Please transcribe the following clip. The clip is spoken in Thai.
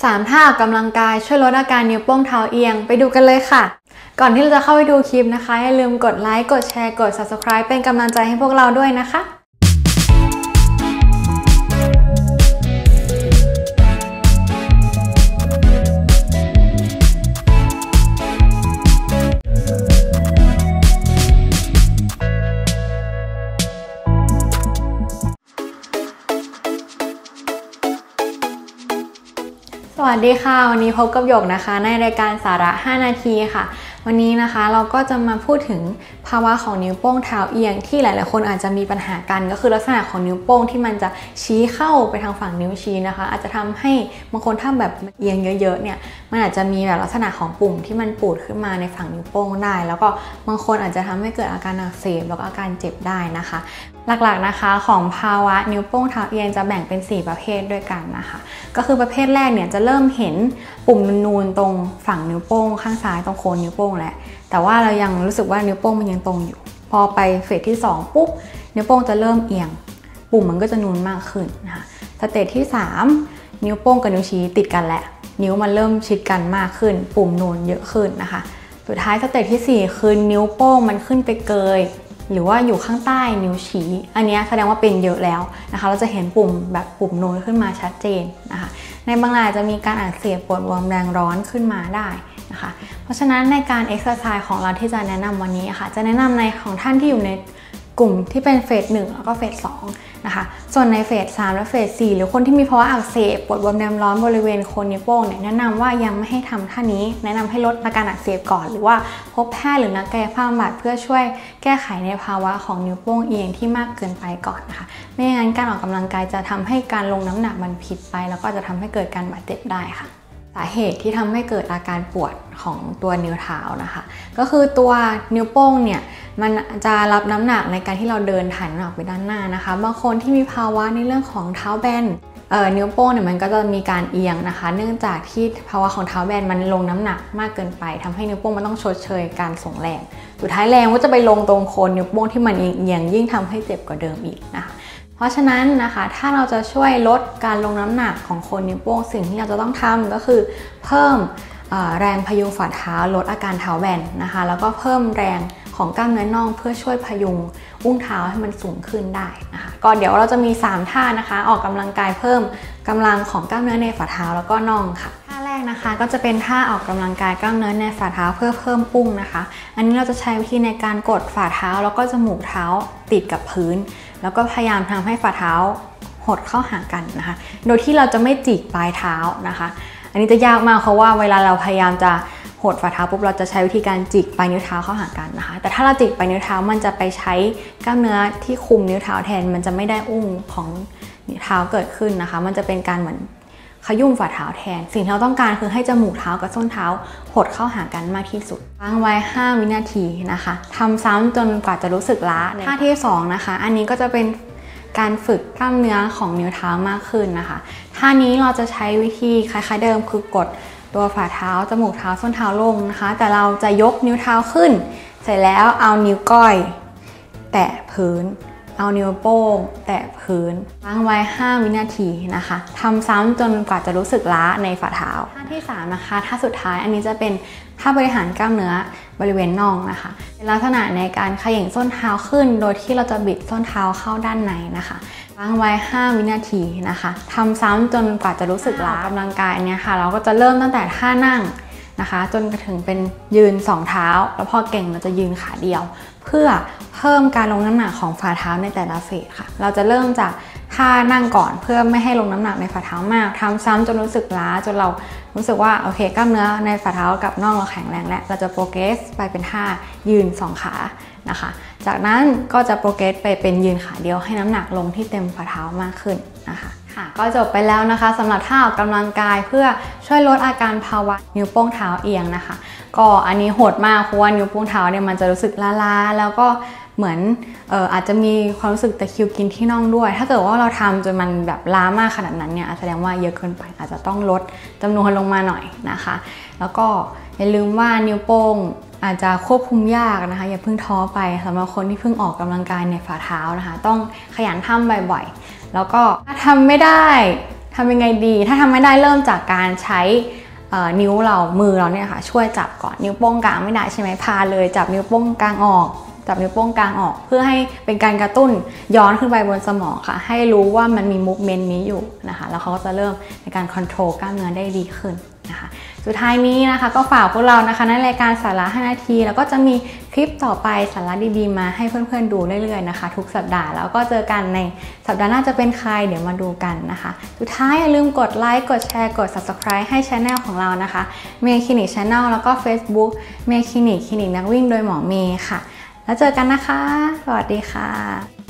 3 ท่าออกกำลังกายช่วยลดอาการนิ้วโป้งเท้าเอียงไปดูกันเลยค่ะก่อนที่เราจะเข้าไปดูคลิปนะคะอย่าลืมกดไลค์กดแชร์กด Subscribe เป็นกำลังใจให้พวกเราด้วยนะคะสวัสดีค่ะวันนี้พบกับหยกนะคะในรายการสาระ5นาทีค่ะวันนี้นะคะเราก็จะมาพูดถึงภาวะของนิ้วโป้งเท้าเอียงที่หลายๆคนอาจจะมีปัญหากันก็คือลักษณะของนิ้วโป้งที่มันจะชี้เข้าไปทางฝั่งนิ้วชี้นะคะอาจจะทำให้บางคนถ้าแบบเอียงเยอะๆเนี่ยมันอาจจะมีแบบลักษณะของปุ่มที่มันปูดขึ้นมาในฝั่งนิ้วโป้งได้แล้วก็บางคนอาจจะทำให้เกิดอาการอักเสบแล้วก็อาการเจ็บได้นะคะหลักๆนะคะของภาวะนิ้วโป้งเท้าเอียงจะแบ่งเป็น4ประเภทด้วยกันนะคะก็คือประเภทแรกเนี่ยจะเริ่มเห็นปุ่มนูนๆตรงฝั่งนิ้วโป้งข้างซ้ายตรงโคนนิ้วโป้งแหละแต่ว่าเรายังรู้สึกว่านิ้วโป้งมันยังตรงอยู่พอไปเฟสที่2ปุ๊บนิ้วโป้งจะเริ่มเอียงปุ่มมันก็จะนูนมากขึ้นนะคะสเตจที่3นิ้วโป้งกับนิ้วชี้ติดกันแหละนิ้วมันเริ่มชิดกันมากขึ้นปุ่มนูนเยอะขึ้นนะคะสุดท้ายสเตจที่4คือนิ้วโป้งมันขึ้นไปเกยหรือว่าอยู่ข้างใต้นิ้วชี้อันนี้แสดงว่าเป็นเยอะแล้วนะคะเราจะเห็นปุ่มแบบปุ่มนูนขึ้นมาชัดเจนนะคะในบางรายจะมีการอักเสบปวดบวมแรงร้อนขึ้นมาได้นะคะเพราะฉะนั้นในการเอ็กซ์ไซส์ของเราที่จะแนะนำวันนี้ค่ะจะแนะนำในของท่านที่อยู่ในกลุ่มที่เป็นเฟส1แล้วก็เฟส2นะคะส่วนในเฟส3และเฟส4หรือคนที่มีภาวะอักเสบปวดบวมแรงร้อนบริเวณโคนนิ้วโป้งเนี่ยแนะนำว่ายังไม่ให้ทำท่านี้แนะนำให้ลดอาการอักเสบก่อนหรือว่าพบแพทย์หรือนักกายภาพบำบัดเพื่อช่วยแก้ไขในภาวะของนิ้วโป้งเอียงที่มากเกินไปก่อนนะคะไม่งั้นการออกกำลังกายจะทำให้การลงน้ำหนักมันผิดไปแล้วก็จะทำให้เกิดการบาดเจ็บได้ค่ะสาเหตุที่ทำให้เกิดอาการปวดของตัวนิ้วเท้านะคะก็คือตัวนิ้วโป้งเนี่ยมันจะรับน้ำหนักในการที่เราเดินถ่ายน้ำหนักไปด้านหน้านะคะบางคนที่มีภาวะในเรื่องของเท้าแบนนิ้วโป้งเนี่ยมันก็จะมีการเอียงนะคะเนื่องจากที่ภาวะของเท้าแบนมันลงน้ำหนักมากเกินไปทำให้นิ้วโป้งมันต้องชดเชยการส่งแรงสุดท้ายแรงก็จะไปลงตรงโคนนิ้วโป้งที่มันเอียงยิ่งทำให้เจ็บกว่าเดิมอีกนะคะเพราะฉะนั้นนะคะถ้าเราจะช่วยลดการลงน้ำหนักของโคนนิ้วโป้งสิ่งที่เราจะต้องทำก็คือเพิ่มแรงพยุงฝ่าเท้าลดอาการเท้าแบนนะคะแล้วก็เพิ่มแรงของกล้ามเนื้อน่องเพื่อช่วยพยุงอุ้งเท้าให้มันสูงขึ้นได้นะคะก็เดี๋ยวเราจะมี3ท่านะคะออกกำลังกายเพิ่มกำลังของกล้ามเนื้อในฝ่าเท้าแล้วก็น่องค่ะท่าแรกนะคะก็จะเป็นท่าออกกำลังกายกล้ามเนื้อในฝ่าเท้าเพื่อเพิ่มอุ้งนะคะอันนี้เราจะใช้วิธีในการกดฝ่าเท้าแล้วก็จมูกเท้าติดกับพื้นแล้วก็พยายามทำให้ฝ่าเท้าหดเข้าหากันนะคะโดยที่เราจะไม่จิกปลายเท้านะคะอันนี้จะยากมากเพราะว่าเวลาเราพยายามจะหดฝ่าเท้าปุ๊บเราจะใช้วิธีการจิกปลายนิ้วเท้าเข้าหากันนะคะแต่ถ้าเราจิกปลายนิ้วเท้ามันจะไปใช้กล้ามเนื้อที่คุมนิ้วเท้าแทนมันจะไม่ได้อุ้งของนิ้วเท้าเกิดขึ้นนะคะมันจะเป็นการเหมือนขยุ่มฝ่าเท้าแทนสิ่งที่เราต้องการคือให้จมูกเท้ากับส้นเท้าหดเข้าหากันมากที่สุดค้างไว้5วินาทีนะคะทำซ้ำจนกว่าจะรู้สึกล้าท่าที่2นะคะอันนี้ก็จะเป็นการฝึกกล้ามเนื้อของนิ้วเท้ามากขึ้นนะคะท่านี้เราจะใช้วิธีคล้ายๆเดิมคือกดตัวฝ่าเท้าจมูกเท้าส้นเท้าลงนะคะแต่เราจะยกนิ้วเท้าขึ้นเสร็จแล้วเอานิ้วก้อยแตะพื้นเอานิ้วโป้งแตะพื้นค้างไว้5วินาทีนะคะทำซ้ำจนกว่าจะรู้สึกล้าในฝ่าเท้าท่าที่3นะคะท่าสุดท้ายอันนี้จะเป็นท่าบริหารกล้ามเนื้อบริเวณน่องนะคะเป็นลักษณะในการเขย่งส้นเท้าขึ้นโดยที่เราจะบิดส้นเท้าเข้าด้านในนะคะค้างไว้5วินาทีนะคะทำซ้ำจนกว่าจะรู้สึกล้ากำลังกายเนี่ยค่ะเราก็จะเริ่มตั้งแต่ท่านั่งนะคะจนถึงเป็นยืน2เท้าแล้วพอเก่งเราจะยืนขาเดียวเพื่อเพิ่มการลงน้ำหนักของฝ่าเท้าในแต่ละเฟสค่ะเราจะเริ่มจากท่านั่งก่อนเพื่อไม่ให้ลงน้ำหนักในฝ่าเท้ามากทำซ้ำจนรู้สึกล้าจนเรารู้สึกว่าโอเคกล้ามเนื้อในฝ่าเท้ากับน่องเราแข็งแรงแล้วเราจะโปรเกรสไปเป็นท่ายืน2ขานะคะจากนั้นก็จะโปรเกรสไปเป็นยืนขาเดียวให้น้ำหนักลงที่เต็มฝ่าเท้ามากขึ้นนะคะค่ะก็จบไปแล้วนะคะสำหรับท่าออกกำลังกายเพื่อช่วยลดอาการภาวะนิ้วโป้งเท้าเอียงนะคะก็อันนี้โหดมากเพราะว่านิ้วโป้งเท้าเนี่ยมันจะรู้สึกล้าๆแล้วก็เหมือนอาจจะมีความรู้สึกตะคริวกินที่น่องด้วยถ้าเกิดว่าเราทำจนมันแบบล้ามากขนาดนั้นเนี่ยแสดงว่าเยอะเกินไปอาจจะต้องลดจำนวนลงมาหน่อยนะคะแล้วก็อย่าลืมว่านิ้วโป้งอาจจะควบคุมยากนะคะอย่าเพิ่งท้อไปสำหรับคนที่เพิ่งออกกำลังกายในฝ่าเท้านะคะต้องขยันทำบ่อยๆแล้วก็ถ้าทำไม่ได้ทำยังไงดีถ้าทำไม่ได้เริ่มจากการใช้นิ้วเรามือเราเนี่ยค่ะช่วยจับก่อนนิ้วโป้งกลางไม่ได้ใช่ไหมพาเลยจับนิ้วโป้งกลางออกจับนิ้วโป้งกลางออกเพื่อให้เป็นการกระตุ้นย้อนขึ้นไปบนสมองค่ะให้รู้ว่ามันมีมูฟเมนต์นี้อยู่นะคะแล้วเขาก็จะเริ่มในการคอนโทรลกล้ามเนื้อได้ดีขึ้นนะคะสุดท้ายนี้นะคะก็ฝากพวกเรานะคะในรายการสาระ5นาทีแล้วก็จะมีคลิปต่อไปสาระดีๆมาให้เพื่อนๆดูเรื่อยๆนะคะทุกสัปดาห์แล้วก็เจอกันในสัปดาห์หน้าจะเป็นใครเดี๋ยวมาดูกันนะคะสุดท้ายอย่าลืมกดไลค์กดแชร์กด Subscribe ให้ Channel ของเรานะคะเมย์คลินิก Channel แล้วก็ Facebook เมย์คลินิกนักวิ่งโดยหมอเมย์ค่ะแล้วเจอกันนะคะสวัสดีค่ะ